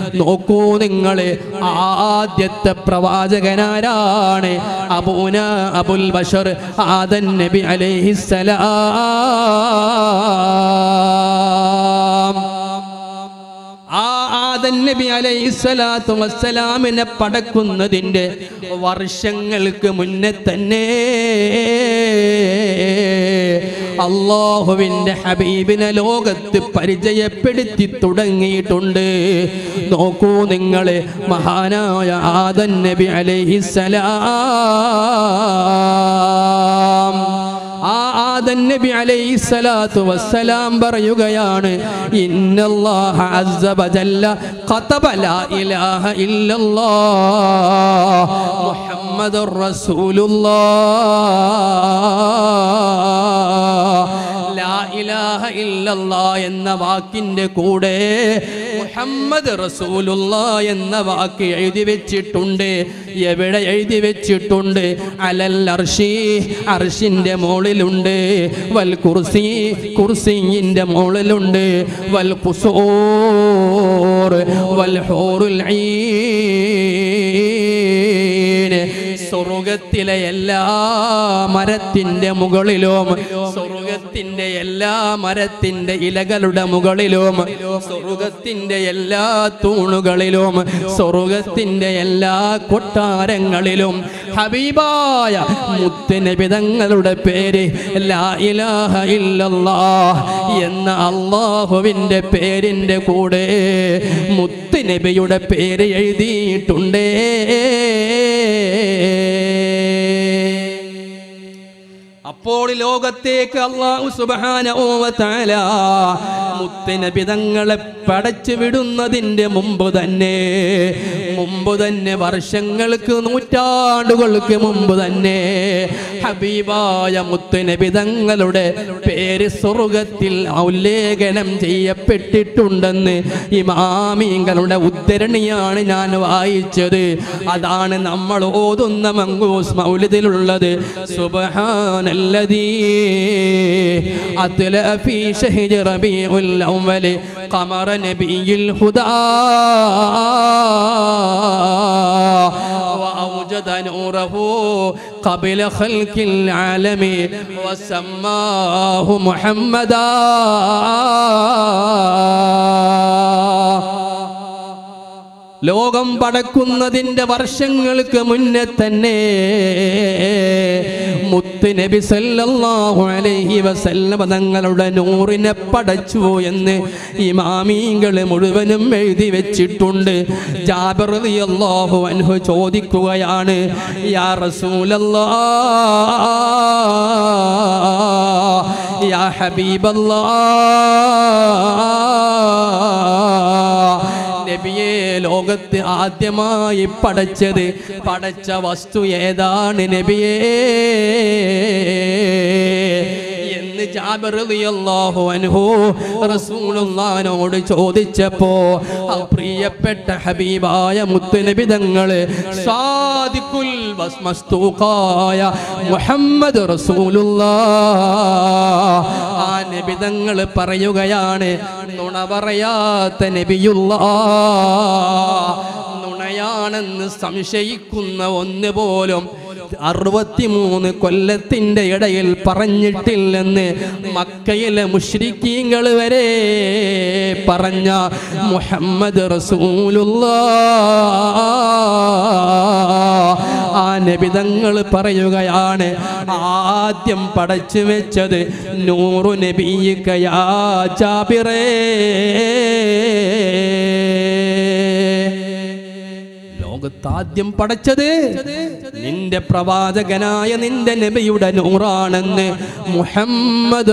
നോക്കൂ നിങ്ങൾ, ആദ്യത്തെ പ്രവാചകനാരാണ്? അബുൽ ബശർ ആദൻ നബി അലൈഹിസ്സലാം. ആദൻ നബി അലൈഹിസ്സലാത്തു വസ്സലാമിനെ പടക്കുന്നതിൻ്റെ വർഷങ്ങൾക്ക് മുന്നേ തന്നെ അല്ലാഹുവിൻ്റെ ഹബീബിനെ ലോകത്ത് പരിചയപ്പെടുത്തി തുടങ്ങിയിട്ടുണ്ട്. നോക്കൂ നിങ്ങൾ, മഹാനായ ആദൻ നബി അലൈഹിസ്സലാം. ആദൻ നബി അലൈഹിസ്സലാത്തു വസ്സലാം പറയുകയാണ്, ഇന്നല്ലാഹ അസ്സ വജല്ല ഖതബ ലാ ഇലാഹ ഇല്ലല്ലാഹ് മുഹമ്മദുർ റസൂലുള്ളാഹ്. ലാ ഇലാഹ ഇല്ലല്ലാഹ് എന്ന വാക്കിൻ്റെ കൂടെ മുഹമ്മദ് റസൂലുള്ളാഹ് എന്ന വാക്ക് എഴുതി വെച്ചിട്ടുണ്ട്. എവിടെ എഴുതി വെച്ചിട്ടുണ്ട്? അലൽ അർശി, അർശിൻ്റെ മുകളിലുണ്ട്. വൽ കുർസി, കുർസിയിൻ്റെ മുകളിലുണ്ട്. വൽ ഖുസൂർ വൽ ഹൂറുൽ ഐൻ, സ്വർഗത്തിലെ എല്ലാ മരത്തിൻ്റെ മുകളിലും, സ്വർഗത്തിൻ്റെ എല്ലാ മരത്തിൻ്റെ ഇലകളുടെ മുകളിലും, സ്വർഗത്തിൻ്റെ എല്ലാ തൂണുകളിലും, സ്വർഗത്തിൻ്റെ എല്ലാ കൊട്ടാരങ്ങളിലും ഹബീബായ മുത്തുനബി തങ്ങളുടെ പേര് ലാ ഇലാഹ ഇല്ലല്ലാഹ് എന്ന അല്ലാഹുവിൻ്റെ പേരിൻ്റെ കൂടെ മുത്തുനബിയുടെ പേര് എഴുതിയിട്ടുണ്ട്. അപ്പോൾ ലോകത്തേക്ക് അല്ലാഹു സുബ്ഹാനഹു വ തആല മുത്തുനബി തങ്ങളെ പടച്ചു വിടുന്നതിൻ്റെ മുമ്പ് തന്നെ വർഷങ്ങൾക്ക്, നൂറ്റാണ്ടുകൾക്ക് മുമ്പ് തന്നെ ഹബീബായ മുത്തുനബി തങ്ങളുടെ പേര് സ്വർഗത്തിൽ ഉല്ലേഖനം ചെയ്യപ്പെട്ടിട്ടുണ്ടെന്ന് ഇമാമിങ്ങളുടെ ഉദ്ധരണിയാണ് ഞാൻ വായിച്ചത്. അതാണ് നമ്മൾ ഓതുന്ന മങ്കൂസ് മൗലിദിലുള്ളത്. സുബ്ഹാനല്ലദീ അത്ല ഫീ ശഹ്രി റബീഉൽ അവ്വൽ ഖമറ നബിയിൽ ഹുദാ وأوجد نوره قبل خلق العالم وسماه محمدا. ലോകം പടക്കുന്നതിൻ്റെ വർഷങ്ങൾക്ക് മുന്നേ തന്നെ മുത്തുനബി സല്ലല്ലാഹു അലൈഹി വസല്ലം തങ്ങളുടെ നൂറിനെ പടച്ചു എന്ന് ഇമാമീങ്ങൾ മുഴുവനും എഴുതി വെച്ചിട്ടുണ്ട്. ജാബിർ റളിയല്ലാഹു അൻഹു ചോദിക്കുകയാണ്, യാ റസൂലല്ലാഹ്, യാ ഹബീബല്ലാഹ്, നബിയെ, ലോകത്ത് ആദ്യമായി പടച്ച വസ്തു ഏതാണ് നബിയേ എന്ന് ജാബിർ റളിയല്ലാഹു അൻഹു റസൂലുള്ളാഹിനോട് ചോദിച്ചപ്പോ പ്രിയപ്പെട്ട ഹബീബായ മുത്തുനബി തങ്ങൾ സാദിഖുൽ മസ്തൂഖായ മുഹമ്മദ് റസൂലുള്ളാഹ് ആ നബി തങ്ങൾ പറയുകയാണ്, നുണ പറയാത്ത നബിയുള്ളാഹ്, നുണയാണെന്ന് സംശയിക്കുന്ന ഒന്ന് പോലും 63 കൊല്ലത്തിൻ്റെ ഇടയിൽ പറഞ്ഞിട്ടില്ലെന്ന് മക്കയിലെ മുശ്രിക്കീങ്ങൾ വരെ പറഞ്ഞ മുഹമ്മദ് റസൂലുള്ളാഹ് ആ നബി തങ്ങൾ പറയുകയാണ്, ആദ്യം പടച്ചു വെച്ചത് നൂറു നബിയ്യിക യാ ജാബിറേ. ലോകത്താദ്യം പടച്ചത് നിന്റെ പ്രവാചകനായ നിന്റെ നബിയുടെ നൂറാണെന്ന് മുഹമ്മദ്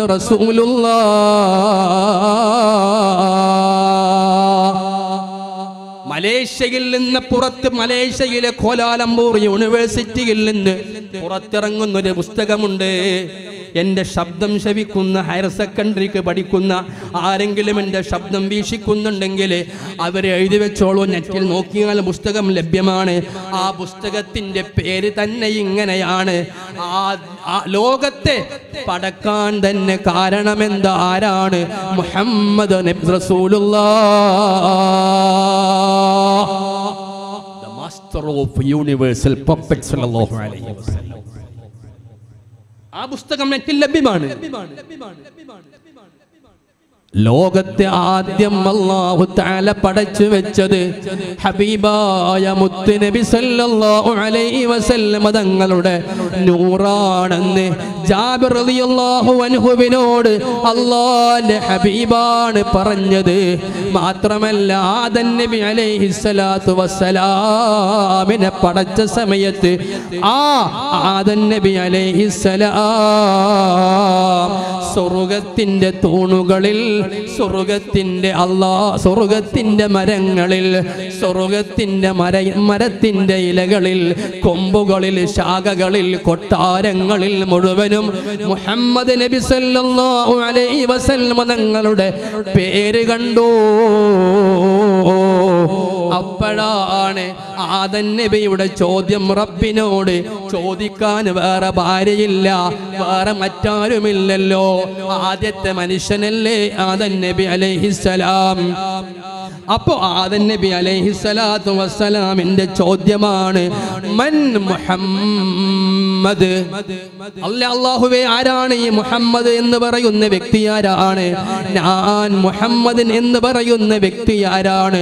റസൂലുള്ളാഹ്. മലേഷ്യയിൽ നിന്ന് മലേഷ്യയിലെ കോലാലംപൂർ യൂണിവേഴ്സിറ്റിയിൽ നിന്ന് പുറത്തിറങ്ങുന്നൊരു പുസ്തകമുണ്ട്. എൻ്റെ ശബ്ദം ശ്രവിക്കുന്ന ഹയർ സെക്കൻഡറിക്ക് പഠിക്കുന്ന ആരെങ്കിലും എൻ്റെ ശബ്ദം വീക്ഷിക്കുന്നുണ്ടെങ്കിൽ അവരെ എഴുതി വെച്ചോളൂ. നെറ്റിൽ നോക്കിയാൽ പുസ്തകം ലഭ്യമാണ്. ആ പുസ്തകത്തിൻ്റെ പേര് തന്നെ ഇങ്ങനെയാണ്, ലോകത്തെ പടക്കാൻ തന്നെ കാരണമെന്താ, ആരാണ്? മുഹമ്മദ് റസൂലുള്ളാഹ്. ഹിസ്റ്ററി ഓഫ് യൂണിവേഴ്സൽ പ്രൊഫറ്റ് സല്ലല്ലാഹു അലൈഹി വസല്ലം. ആ പുസ്തകം നെറ്റിൽ ലഭ്യമാണ്. ലോകത്തെ ആദ്യം അല്ലാഹു തആല പടച്ചു വെച്ചത് ഹബീബായ മുത്ത് നബി സല്ലല്ലാഹു അലൈഹി വസല്ലം തങ്ങളുടെ നൂറാണെന്ന് ജാബിർ റളിയല്ലാഹു അൻഹുവിനോട് അല്ലാഹുവിന്റെ ഹബീബാണ് പറഞ്ഞത്. മാത്രമല്ല ആദം നബി അലൈഹി സ്വലാത്തു വസ്സലാമിനെ പടച്ച സമയത്ത് ആ ആദം നബി അലൈഹി സലാം സ്വർഗ്ഗത്തിന്റെ തൂണുകളിൽ, സ്വർഗ്ഗത്തിന്റെ സ്വർഗ്ഗത്തിന്റെ മരങ്ങളിൽ, സ്വർഗ്ഗത്തിന്റെ മരത്തിന്റെ ഇലകളിൽ, കൊമ്പുകളിൽ, ശാഖകളിൽ, കൊട്ടാരങ്ങളിൽ മുഴുവനും മുഹമ്മദ് നബി സല്ലല്ലാഹു അലൈഹി വസല്ലം തങ്ങളുടെ പേര് കണ്ടു. അപ്പോഴാണ് ആദം നബിയുടെ ചോദ്യം റബ്ബിനോട് ചോദിക്കാൻ വേറെ ഭാര്യയില്ല, വേറെ മറ്റാരുമില്ലല്ലോ, ആദ്യത്തെ മനുഷ്യനല്ലേ ആദം നബി അലൈഹിസ്സലാം. അപ്പോ ആദം നബി അലൈഹിസ്സലാത്തു വസ്സലാമിന്റെ ചോദ്യമാണ് മൻ മുഹമ്മദ്. അല്ലാഹുവേ, ആരാണ് ഈ മുഹമ്മദ് എന്ന് പറയുന്ന വ്യക്തി? ആരാണ് ഞാൻ മുഹമ്മദ് എന്ന് പറയുന്ന വ്യക്തി? ആരാണ്?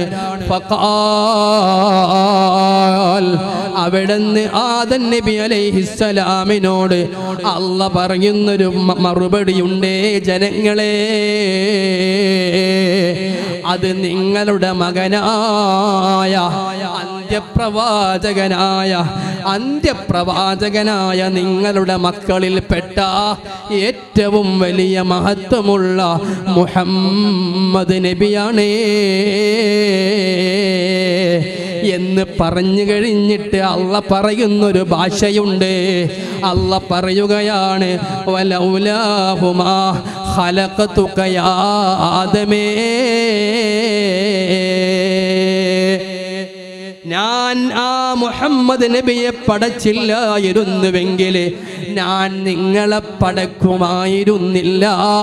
ഫഖാൽ, അവിടുന്ന് ആദം നബി അലൈഹിസ്സലാമിനോട് അല്ലാഹ് പറയുന്നൊരു മറുപടിയുണ്ടേ ജനങ്ങളെ, അത് നിങ്ങളുടെ മകനായ അന്ത്യപ്രവാചകനായ നിങ്ങളുടെ മക്കളിൽപ്പെട്ട ഏറ്റവും വലിയ മഹത്വമുള്ള മുഹമ്മദ് നബിയാണ് എന്ന് പറഞ്ഞു കഴിഞ്ഞിട്ട് അല്ലാഹ് പറയുന്നൊരു ഭാഷയുണ്ട്. അല്ലാഹ് പറയുകയാണ് വലൗലാഹുമാ ഖലഖതുക യാ ആദമേ, ഞാൻ ആ മുഹമ്മദ് നബിയെ പടച്ചില്ലായിരുന്നുവെങ്കിൽ ഞാൻ നിങ്ങളെ പടക്കുമായിരുന്നില്ല.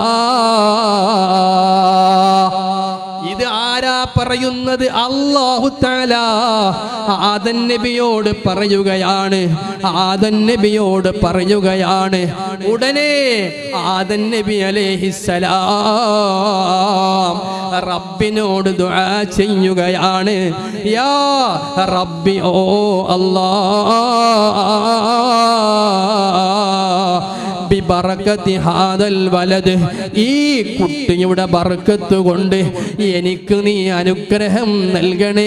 ഇത് ആരാ പറയുന്നത്? അല്ലാഹു തആല ആദം നബിയോട് പറയുകയാണ്. ആദം നബിയോട് പറയുകയാണ്. ഉടനെ ആദം നബി അലൈഹിസ്സലാം റബ്ബിനോട് ദുആ ചെയ്യുകയാണ്. യാ റബ്ബി, ഓ അല്ലാഹ്, ബിബറകതി ഹാദൽ വലദ്, ഈ കുട്ടിയുടെ ബർക്കത്ത് കൊണ്ട് എനിക്ക് നീ അനുഗ്രഹം നൽകണേ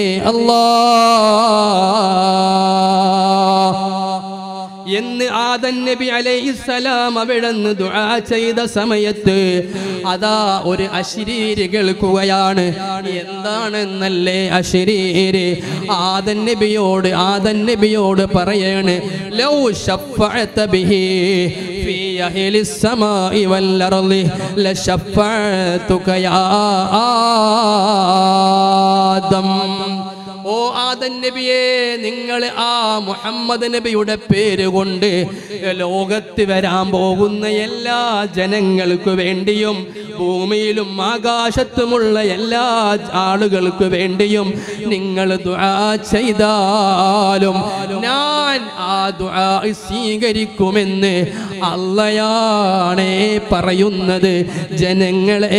അല്ലാഹ് എന്ന് ആദം നബി അലൈഹിസ്സലാം അവിടുന്ന് ദുആ ചെയ്ത സമയത്ത് അതാ ഒരു അശരീരി കേൾക്കുകയാണ്. എന്താണെന്നല്ലേ അശരീരി? ആദം നബിയോട് പറയാണ്, ലൗ ശഫഅത ബിഹി ഫീ അഹ്ലിസ് സമാഇ വൽ അർളി ലശഫഅതുക യാ ആദം. ഓ ആദം നബിയെ, നിങ്ങൾ ആ മുഹമ്മദ് നബിയുടെ പേര് കൊണ്ട് ലോകത്ത് വരാൻ പോകുന്ന എല്ലാ ജനങ്ങൾക്ക് വേണ്ടിയും ഭൂമിയിലും ആകാശത്തുമുള്ള എല്ലാ ആളുകൾക്ക് വേണ്ടിയും നിങ്ങൾ ദുആ ചെയ്താലും ഞാൻ ആ ദുആ സ്വീകരിക്കുമെന്ന് അല്ലാഹുവാണ് പറയുന്നത്. ജനങ്ങളെ,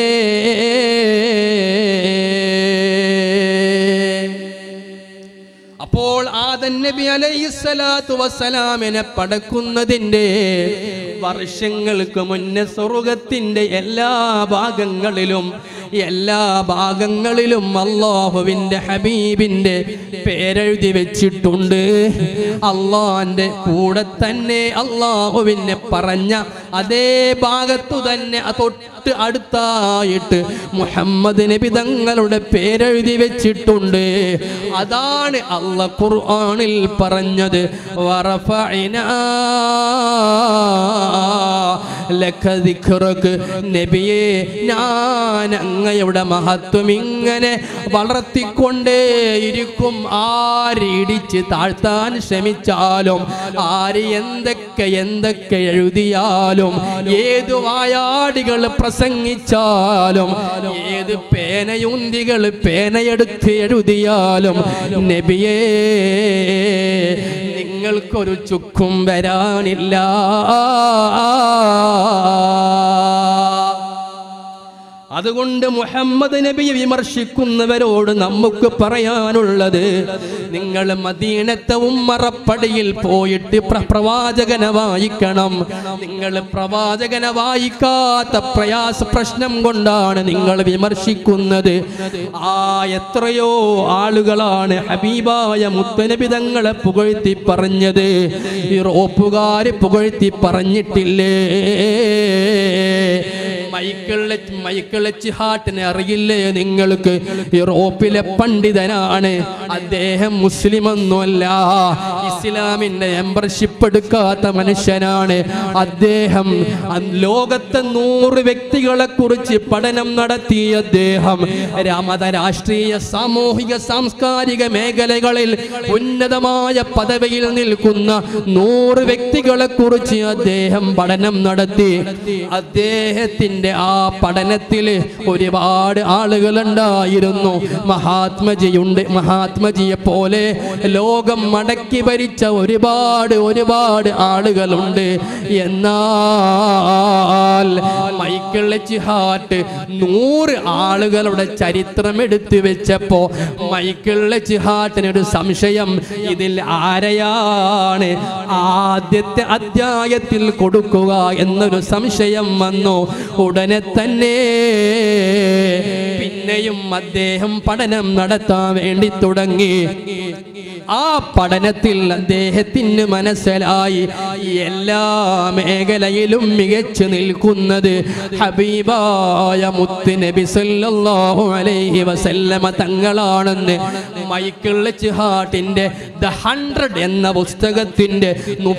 അപ്പോൾ ആദം നബി അലൈഹിസ്സലാത്തു വസ്സലാമിനെ പടക്കുന്നതിൻ്റെ വർഷങ്ങൾക്ക് മുന്നേ സ്വർഗ്ഗത്തിന്റെ എല്ലാ ഭാഗങ്ങളിലും അല്ലാഹുവിൻ്റെ ഹബീബിൻ്റെ പേരെഴുതി വെച്ചിട്ടുണ്ട്. അള്ളാന്റെ കൂടെ തന്നെ അല്ലാഹുവിനെ പറഞ്ഞ അതേ ഭാഗത്തു തന്നെ തൊട്ട് അടുത്തായിട്ട് മുഹമ്മദ് നബി തങ്ങളുടെ പേരെഴുതി വെച്ചിട്ടുണ്ട്. അതാണ് അല്ലാഹ് ഖുർആനിൽ പറഞ്ഞത്, വറഫഅനാ ലക ദിക്റുക നബിയേ ഞാൻ അങ്ങയുടെ മഹത്വം ഇങ്ങനെ വളർത്തിക്കൊണ്ടേയിരിക്കും. ആര് ഇടിച്ച് താഴ്ത്താൻ ശ്രമിച്ചാലും, ആര് എന്തൊക്കെ എഴുതിയാലും, ഏത് വായാടികൾ പ്രസംഗിച്ചാലും, ഏത് പേനയുന്തികൾ പേനയെടുത്ത് എഴുതിയാലും നബിയേ നിങ്ങൾക്കൊരു ചുക്കും വരാനില്ല. അതുകൊണ്ട് മുഹമ്മദ് നബിയെ വിമർശിക്കുന്നവരോട് നമുക്ക് പറയാനുള്ളത്, നിങ്ങൾ മദീനത്തെ ഉമ്മറപ്പടിയിൽ പോയിട്ട് പ്രവാചകനെ വായിക്കണം. നിങ്ങൾ പ്രവാചകനെ വായിക്കാത്ത പ്രശ്നം കൊണ്ടാണ് നിങ്ങൾ വിമർശിക്കുന്നത്. എത്രയോ ആളുകളാണ് ഹബീബായ മുത്തനബി തങ്ങളെ പുകഴ്ത്തി പറഞ്ഞത്. യൂറോപ്പുകാര് പുകഴ്ത്തി പറഞ്ഞിട്ടില്ലേ? മൈക്കിൾ എച്ച് ഹാർട്ടിനെ അറിയില്ലേ നിങ്ങൾക്ക്? യൂറോപ്പിലെ പണ്ഡിതനാണ് അദ്ദേഹം. മുസ്ലിമൊന്നുമല്ല, ഇസ്ലാമിന്റെ മെമ്പർഷിപ്പ് എടുക്കാത്ത മനുഷ്യനാണ് അദ്ദേഹം. ലോകത്തെ 100 വ്യക്തികളെ കുറിച്ച് പഠനം നടത്തിയ അദ്ദേഹം മത, രാഷ്ട്രീയ, സാമൂഹിക, സാംസ്കാരിക മേഖലകളിൽ ഉന്നതമായ പദവിയിൽ നിൽക്കുന്ന 100 വ്യക്തികളെ കുറിച്ച് അദ്ദേഹം പഠനം നടത്തി. അദ്ദേഹത്തിന്റെ ആ പഠനത്തിൽ ഒരുപാട് ആളുകളുണ്ടായിരുന്നു. മഹാത്മജിയെ പോലെ ലോകം മടക്കി ഭരിച്ച ഒരുപാട് ആളുകളുണ്ട്. എന്നാൽ മൈക്കിൾ എച്ച് ഹാർട്ട് 100 ആളുകളുടെ ചരിത്രം എടുത്തു വെച്ചപ്പോ മൈക്കിൾ എച്ച് ഹാർട്ടിനൊരു സംശയം, ഇതിൽ ആരെയാണ് ആദ്യത്തെ അധ്യായത്തിൽ കൊടുക്കുക എന്നൊരു സംശയം വന്നു. ഉടനെ തന്നെ പിന്നെയും അദ്ദേഹം പഠനം നടത്താൻ വേണ്ടി തുടങ്ങി. ആ പഠനത്തിൽ അദ്ദേഹത്തിന് മനസ്സിലായി എല്ലാ മേഖലയിലും മികച്ചു നിൽക്കുന്നത് ഹബീബായ മുത്തുനബി സല്ലല്ലാഹു അലൈഹി വസല്ലമ തങ്ങളാണെന്ന്. മൈക്കിൾ എച്ച് ഹാർട്ടിന്റെ ദ 100 എന്ന പുസ്തകത്തിന്റെ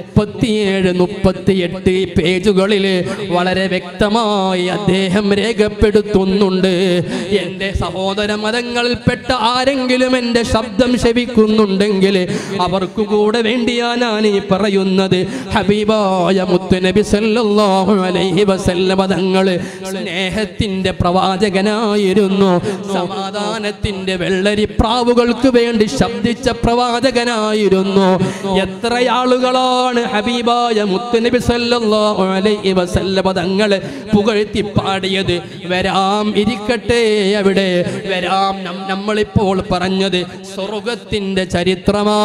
37-38 പേജുകളിൽ വളരെ വ്യക്തമായി അദ്ദേഹം രേഖപ്പെടുത്തുന്നുണ്ട്. എൻ്റെ സഹോദര മതങ്ങളിൽപ്പെട്ട ആരെങ്കിലും എൻ്റെ ശബ്ദം ശ്രവിക്കുന്നുണ്ടെങ്കിൽ അവർക്ക് കൂടെ വേണ്ടിയാ ഞാൻ ഈ പറയുന്നത്. ഹബീബായ മുത്തുനബി സല്ലല്ലാഹു അലൈഹി വസല്ലമ തങ്ങൾ സ്നേഹത്തിന്റെ പ്രവാചകനായിരുന്നു. സമാധാനത്തിന്റെ വെള്ളരിപ്രാവുകൾക്ക് വേണ്ടി ശബ്ദിച്ച പ്രവാചകനായിരുന്നു. എത്ര ആളുകളാണ് ഹബീബായ മുത്തുനബി സല്ലല്ലാഹു അലൈഹി വസല്ലമ തങ്ങളെ പുകഴ്ത്തി പാടിയത്. വരാം, ഇരിക്കട്ടെ, അവിടെ വരാം. നമ്മളിപ്പോൾ പറഞ്ഞത് സ്വർഗത്തിന്റെ ചരിത്രമാ.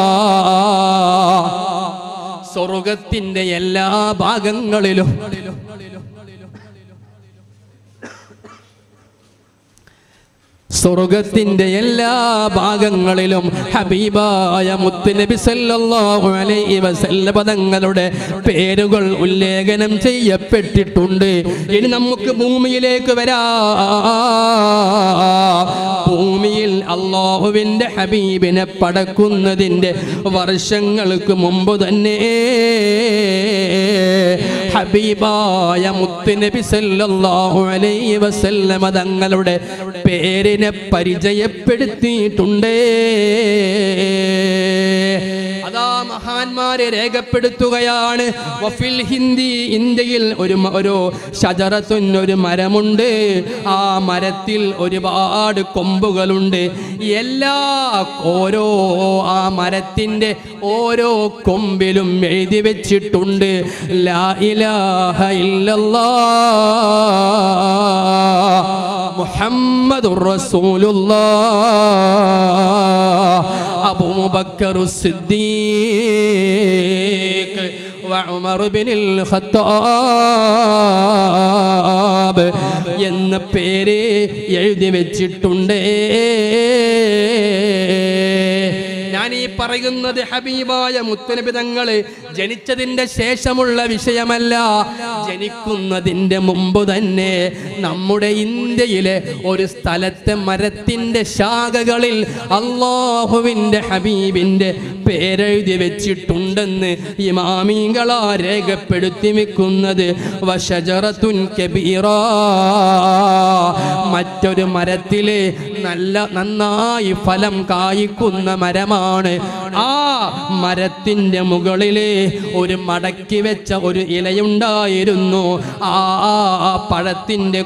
സ്വർഗത്തിന്റെ എല്ലാ ഭാഗങ്ങളിലും സ്വർഗത്തിന്റെ എല്ലാ ഭാഗങ്ങളിലും ഹബീബായ മുത്തുനബി സല്ലല്ലാഹു അലൈഹി വസല്ലമ തങ്ങളുടെ പേരുകൾ ഉല്ലേഖനം ചെയ്യപ്പെട്ടിട്ടുണ്ട്. ഇനി നമുക്ക് ഭൂമിയിലേക്ക് വരാം. ഭൂമിയിൽ അല്ലാഹുവിന്റെ ഹബീബിനെ പടക്കുന്നതിന്റെ വർഷങ്ങൾക്ക് മുമ്പ് തന്നെ ഹബീബായ മുത്തുനബി സല്ലല്ലാഹു അലൈഹി വസല്ലമ തങ്ങളുടെ പേരിനെ പരിചയപ്പെടുത്തിയിട്ടുണ്ട്. അതാ മഹാന്മാരെ രേഖപ്പെടുത്തുകയാണ്. വഫിൽ ഹിന്ദി, ഇന്ത്യയിൽ ഒരു ഷജറത്തുൻ, ഒരു മരമുണ്ട്. ആ മരത്തിൽ ഒരുപാട് കൊമ്പുകളുണ്ട്. ആ മരത്തിന്റെ ഓരോ കൊമ്പിലും എഴുതി വെച്ചിട്ടുണ്ട് ലാ ഇലാഹ ഇല്ലല്ലാഹ് മുഹമ്മദുർ റസൂലുള്ളാഹ് അബൂബക്കർ സിദ്ദീഖ് വഉമർ ഇബ്നുൽ ഖത്താബ് എന്ന പേര് എഴുതി വെച്ചിട്ടുണ്ട്. ഞാൻ ഞാൻ ഈ പറയുന്നത് ഹബീബായ മുത്തുനബി തങ്ങള് ജനിച്ചതിന്റെ ശേഷമുള്ള വിഷയമല്ല, ജനിക്കുന്നതിന്റെ മുമ്പ് തന്നെ നമ്മുടെ ഇന്ത്യയിലെ ഒരു സ്ഥലത്തെ മരത്തിന്റെ ശാഖകളിൽ അല്ലാഹുവിന്റെ ഹബീബിന്റെ പേരെഴുതി വെച്ചിട്ടുണ്ടെന്ന് ഇമാമികളാ രേഖപ്പെടുത്തി വെക്കുന്നത്. വശജറത്തുൻ കബീറ, മറ്റൊരു മരത്തിലെ നന്നായി ഫലം കായ്ക്കുന്ന മരമാണ്. ആ മരത്തിന്റെ മുകളിലെ ഒരു മടക്കി വെച്ച ഒരു ഇലയുണ്ടായിരുന്നു. ആ പഴത്തിന്റെ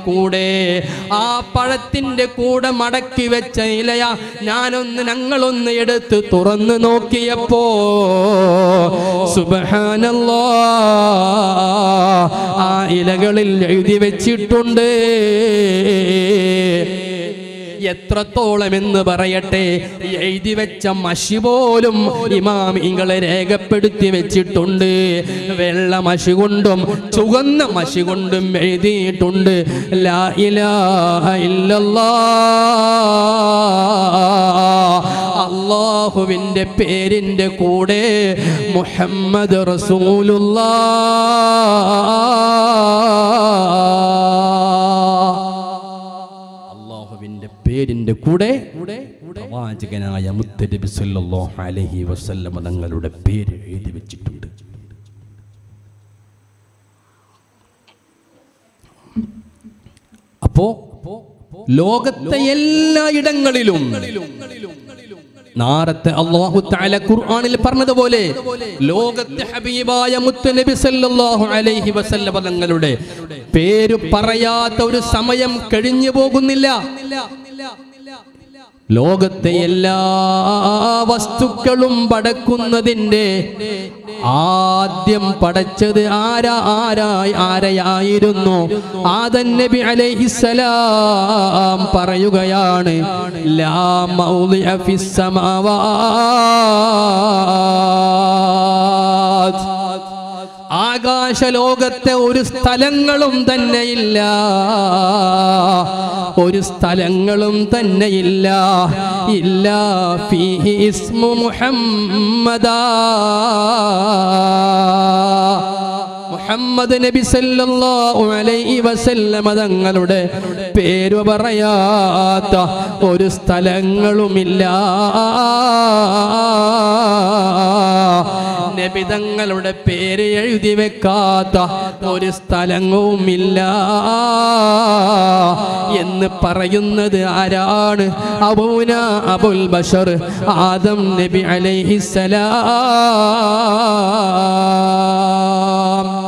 കൂടെ മടക്കി വെച്ച ഇലയ ഞങ്ങളൊന്ന് എടുത്ത് തുറന്നു നോക്കിയപ്പോ സുബ്ഹാനല്ലാഹ്, ആ ഇലകളിൽ എഴുതി വെച്ചിട്ടുണ്ട്. എത്രത്തോളം എന്ന് പറയട്ടെ, എഴുതി വെച്ച മഷി പോലും ഇമാമിങ്ങളെ രേഖപ്പെടുത്തി വെച്ചിട്ടുണ്ട്. വെള്ള മഷി കൊണ്ടും ചുവന്ന മഷി കൊണ്ടും എഴുതിയിട്ടുണ്ട് ലാ ഇലാഹ ഇല്ലല്ലാഹ്. അല്ലാഹുവിന്റെ പേരിന്റെ കൂടെ മുഹമ്മദ് റസൂലുള്ളാഹ്, പേരിന്റെ കൂടെ പ്രവാചകനായ മുത്തനബി സല്ലല്ലാഹു അലൈഹി വസല്ലം തങ്ങളുടെ പേര് എഴുതി വെച്ചിട്ടുണ്ട്. അപ്പോ ലോകത്തെ എല്ലായിടങ്ങളിലും നാരത്തെ അല്ലാഹു തആല ഖുർആനിൽ പറഞ്ഞതുപോലെ ലോകത്തെ ഹബീബായ മുത്തുനബി സല്ലല്ലാഹു അലൈഹി വസല്ലം തങ്ങളുടെ പേര് പറയാത്ത ഒരു സമയം കഴിഞ്ഞു പോകുന്നില്ല. ലോകത്തെ എല്ലാ വസ്തുക്കളും പടക്കുന്നതിന്റെ ആദ്യം പടച്ചത് ആരെയായിരുന്നു? ആദം നബി അലൈഹിസ്സലാം പറയുകയാണ്, ലാ മൗളിഅ ഫിസ് സമാവാത്, ആകാശലോകത്തെ ഒരു സ്ഥലങ്ങളും തന്നെയില്ല, ഒരു സ്ഥലങ്ങളും തന്നെയില്ല ഇല്ലാ ഫീഹി ഇസ്മു മുഹമ്മദാ, മുഹമ്മദ് നബി സല്ലല്ലാഹു അലൈഹി വസല്ലം തങ്ങളുടെ പേര് പറയാത്ത ഒരു സ്ഥലങ്ങളുമില്ല. നബി തങ്ങളുടെ പേര് എഴുതി വെക്കാത്ത ഒരു സ്ഥലങ്ങളുമില്ല എന്ന് പറയുന്നത് ആരാണ്? അബൂന അബുൽ ബശർ ആദം നബി അലൈഹിസ്സലാം.